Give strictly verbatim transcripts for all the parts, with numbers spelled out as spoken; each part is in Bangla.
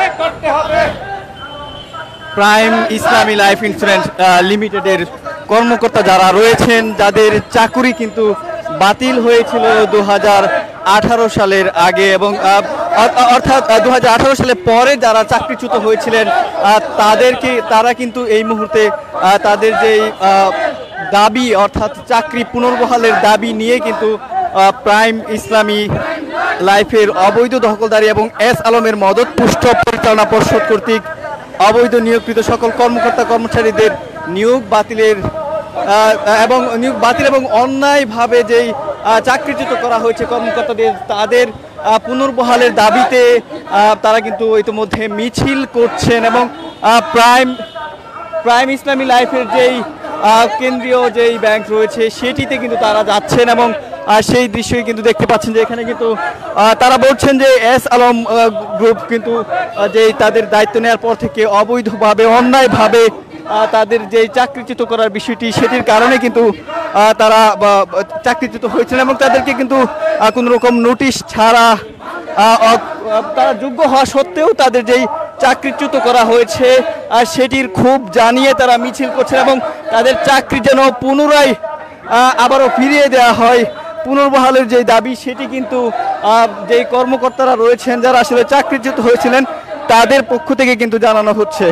প্রাইম ইসলামী লাইফ ইন্স্যুরেন্স লিমিটেডের কর্মকর্তা যারা রয়েছেন, যাদের চাকুরি কিন্তু বাতিল হয়েছিল দু হাজার আঠারো সালের আগে, এবং অর্থাৎ দু হাজার আঠারো সালের পরে যারা চাকরিচ্যুত হয়েছিলেন তাদেরকে তারা কিন্তু এই মুহূর্তে তাদের যেই দাবি অর্থাৎ চাকরি পুনর্বহালের দাবি নিয়ে কিন্তু প্রাইম ইসলামী লাইফের অবৈধ দখলদারি এবং এস আলমের মদতপুষ্ট পরিচালনা পর্ষদ কর্তৃক অবৈধ নিয়োগকৃত সকল কর্মকর্তা কর্মচারীদের নিয়োগ বাতিলের এবং নিয়োগ বাতিল এবং অন্যায়ভাবে যেই চাকরিচ্যুত করা হয়েছে কর্মকর্তাদের, তাদের পুনর্বহালের দাবিতে তারা কিন্তু ইতিমধ্যে মিছিল করছেন এবং প্রাইম প্রাইম ইসলামী লাইফের যেই কেন্দ্রীয় যেই ব্যাংক রয়েছে সেটিতে কিন্তু তারা যাচ্ছেন এবং সেই দৃশ্যই কিন্তু দেখতে পাচ্ছেন যে এখানে কিন্তু তারা বলছেন যে এস আলম গ্রুপ কিন্তু যে তাদের দায়িত্ব নেওয়ার পর থেকে অবৈধভাবে অন্যায়ভাবে তাদের যে চাকরিচ্যুত করার বিষয়টি সেটির কারণে কিন্তু তারা চাকরিচ্যুত হয়েছিলেন এবং তাদেরকে কিন্তু কোনো রকম নোটিশ ছাড়া তারা যোগ্য হওয়া সত্ত্বেও তাদের যেই চাকরিচ্যুত করা হয়েছে সেটির ক্ষোভ জানিয়ে তারা মিছিল করছেন এবং তাদের চাকরি যেন পুনরায় আবারও ফিরিয়ে দেওয়া হয়, পুনর্বহালের যে দাবি সেটি কিন্তু যেই কর্মকর্তারা রয়েছেন যারা আসলে চাকরিচ্যুত হয়েছিলেন তাদের পক্ষ থেকে কিন্তু জানানো হচ্ছে।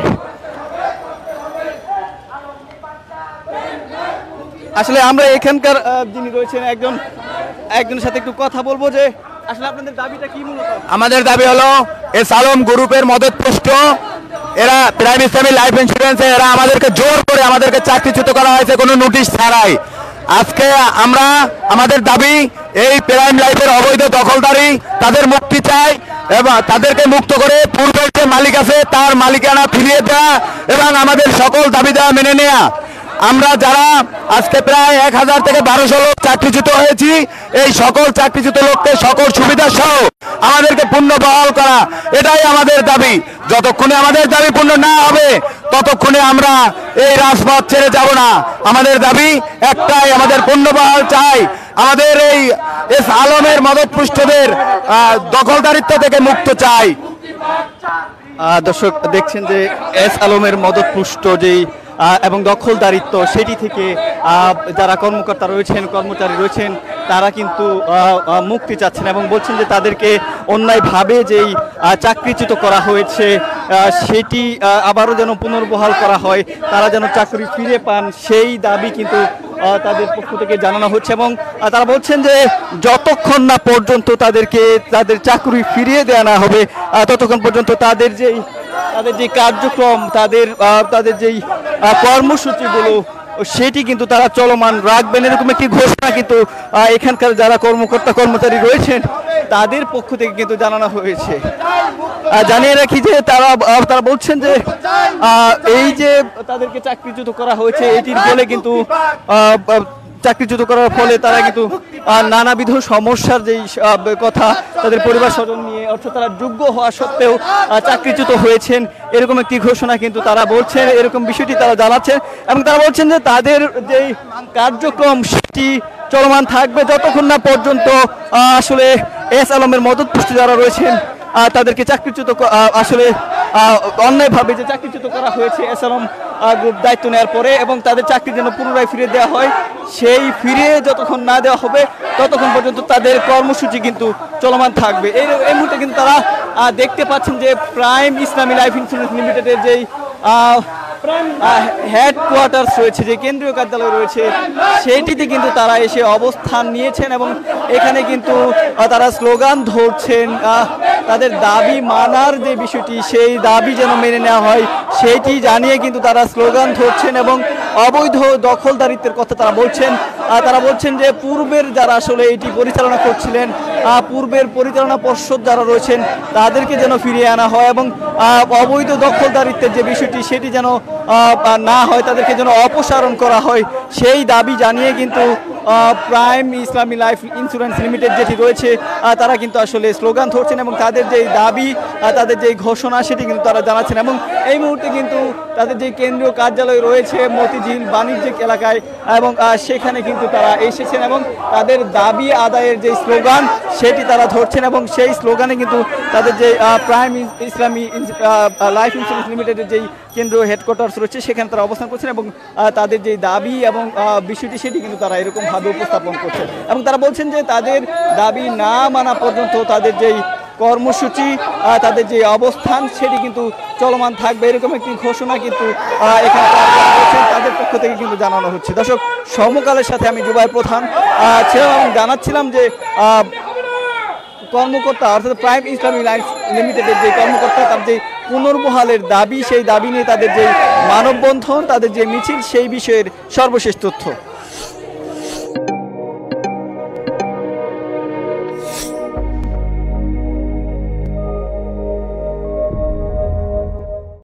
আসলে আমরা এখানকার যিনি রয়েছেন একজন একজনের সাথে একটু কথা বলবো যে আসলে আপনাদের দাবিটা কি? মূলত আমাদের দাবি হলো এস আলম গ্রুপের মদতপুষ্ট এরা প্রাইম ইসলামী লাইফ ইন্স্যুরেন্সে এরা আমাদেরকে জোর করে আমাদেরকে চাকরিচ্যুত করা হয়েছে কোনো নোটিশ ছাড়াই। আজকে আমরা আমাদের দাবি এই প্রাইম লাইফের অবৈধ দখলদারি তাদের মুক্তি চাই এবং তাদেরকে মুক্ত করে পূর্বের যে মালিক আছে তার মালিকানা ফিরিয়ে দেওয়া এবং আমাদের সকল দাবি দেওয়া মেনে নেওয়া। আমরা যারা আজকে প্রায় এক হাজার থেকে বারোশো লোক চাকরিচ্যুত হয়েছি, এই সকল চাকরিচ্যুত লোককে সকল সুবিধা সহ আমাদেরকে পূর্ণ বহাল করা, এটাই আমাদের দাবি। যতক্ষণে আমাদের দাবি পূর্ণ না হবে ততক্ষণে আমরা এই রাজপথ ছেড়ে যাব না। আমাদের দাবি একটাই, আমাদের পূর্ণ বহাল চাই, আমাদের এই এস আলমের মদতপুষ্টদের দখলদারিত্ব থেকে মুক্ত চাই। দর্শক দেখছেন যে এস আলমের মদতপুষ্ট যেই এবং দখলদারিত্ব সেটি থেকে যারা কর্মকর্তা রয়েছেন কর্মচারী রয়েছেন তারা কিন্তু মুক্তি চাচ্ছেন এবং বলছেন যে তাদেরকে অন্যায়ভাবে যেই চাকরিচ্যুত করা হয়েছে সেটি আবারও যেন পুনর্বহাল করা হয়, তারা যেন চাকরি ফিরে পান সেই দাবি কিন্তু তাদের পক্ষ থেকে জানানো হচ্ছে এবং তারা বলছেন যে যতক্ষণ না পর্যন্ত তাদেরকে তাদের চাকরি ফিরিয়ে দেওয়া না হবে ততক্ষণ পর্যন্ত তাদের যেই তাদের যে কার্যক্রম তাদের তাদের যেই কর্মসূচিগুলো সেটি কিন্তু তারা চলমান রাখবেন, এরকম একটি ঘোষণা কিন্তু এখানকার যারা কর্মকর্তা কর্মচারী রয়েছেন তাদের পক্ষ থেকে কিন্তু জানানো হয়েছে। জানিয়ে রাখি যে তারা তারা বলছেন যে এই যে তাদেরকে চাকরিচ্যুত করা হয়েছে এটির ফলে কিন্তু চাকরিচ্যুত করার ফলে তারা কিন্তু নানাবিধ সমস্যার যেই কথা তাদের পরিবার স্বজন নিয়ে অর্থাৎ তারা যোগ্য হওয়া সত্ত্বেও চাকরিচ্যুত হয়েছেন এরকম একটি ঘোষণা কিন্তু তারা বলছেন, এরকম বিষয়টি তারা জানাচ্ছেন এবং তারা বলছেন যে তাদের যেই কার্যক্রম সেটি চলমান থাকবে যতক্ষণ না পর্যন্ত আসলে এস আলমের মদতপুষ্ট যারা রয়েছেন তাদেরকে চাকরিচ্যুত আসলে অন্যায়ভাবে যে চাকরিচ্যুত করা হয়েছে এস আলম গ্রুপ দায়িত্ব নেওয়ার পরে এবং তাদের চাকরি যেন পুনরায় ফিরিয়ে দেওয়া হয়, সেই ফিরিয়ে যতক্ষণ না দেওয়া হবে ততক্ষণ পর্যন্ত তাদের কর্মসূচি কিন্তু চলমান থাকবে। এই এই মুহূর্তে কিন্তু তারা দেখতে পাচ্ছেন যে প্রাইম ইসলামী লাইফ ইন্স্যুরেন্স লিমিটেডের যেই হেডকোয়ার্টার্স রয়েছে যে কেন্দ্রীয় কার্যালয় রয়েছে সেইটিতে কিন্তু তারা এসে অবস্থান নিয়েছেন এবং এখানে কিন্তু তারা স্লোগান ধরছেন, তাদের দাবি মানার যে বিষয়টি সেই দাবি যেন মেনে নেওয়া হয় সেইটি জানিয়ে কিন্তু তারা স্লোগান ধরছেন এবং অবৈধ দখলদারিত্বের কথা তারা বলছেন। তারা বলছেন যে পূর্বের যারা আসলে এটি পরিচালনা করছিলেন পূর্বের পরিচালনা পর্ষদ যারা রয়েছেন তাদেরকে যেন ফিরিয়ে আনা হয় এবং অবৈধ দখলদারিত্বের যে বিষয়টি সেটি যেন না হয়, তাদেরকে যেন অপসারণ করা হয় সেই দাবি জানিয়ে কিন্তু প্রাইম ইসলামী লাইফ ইন্স্যুরেন্স লিমিটেড যেটি রয়েছে তারা কিন্তু আসলে স্লোগান ধরছেন এবং তাদের যে দাবি তাদের যে ঘোষণা সেটি কিন্তু তারা জানাচ্ছেন এবং এই মুহূর্তে কিন্তু তাদের যে কেন্দ্রীয় কার্যালয় রয়েছে মতিঝিল বাণিজ্যিক এলাকায় এবং সেখানে কিন্তু তারা এসেছেন এবং তাদের দাবি আদায়ের যে স্লোগান সেটি তারা ধরছেন এবং সেই স্লোগানে কিন্তু তাদের যে প্রাইম ইসলামী লাইফ ইন্স্যুরেন্স লিমিটেডের যেই কেন্দ্রীয় হেডকোয়ার্টার্স রয়েছে সেখানে তারা অবস্থান করছেন এবং তাদের যে দাবি এবং বিষয়টি সেটি কিন্তু তারা এরকমভাবে উপস্থাপন করছেন এবং তারা বলছেন যে তাদের দাবি না মানা পর্যন্ত তাদের যেই কর্মসূচি তাদের যে অবস্থান সেটি কিন্তু চলমান থাকবে এরকম একটি ঘোষণা কিন্তু এখানে তাদের পক্ষ থেকে কিন্তু জানানো হচ্ছে। দর্শক সমকালের সাথে আমি জুবাইর প্রধান ছিলাম এবং জানাচ্ছিলাম যে কর্মকর্তা অর্থাৎ প্রাইম ইসলামী লাইফ লিমিটেডের যে কর্মকর্তা তার যে পুনর্বহালের দাবি সেই দাবি নিয়ে তাদের যে মানববন্ধন তাদের যে মিছিল সেই বিষয়ের সর্বশেষ তথ্য।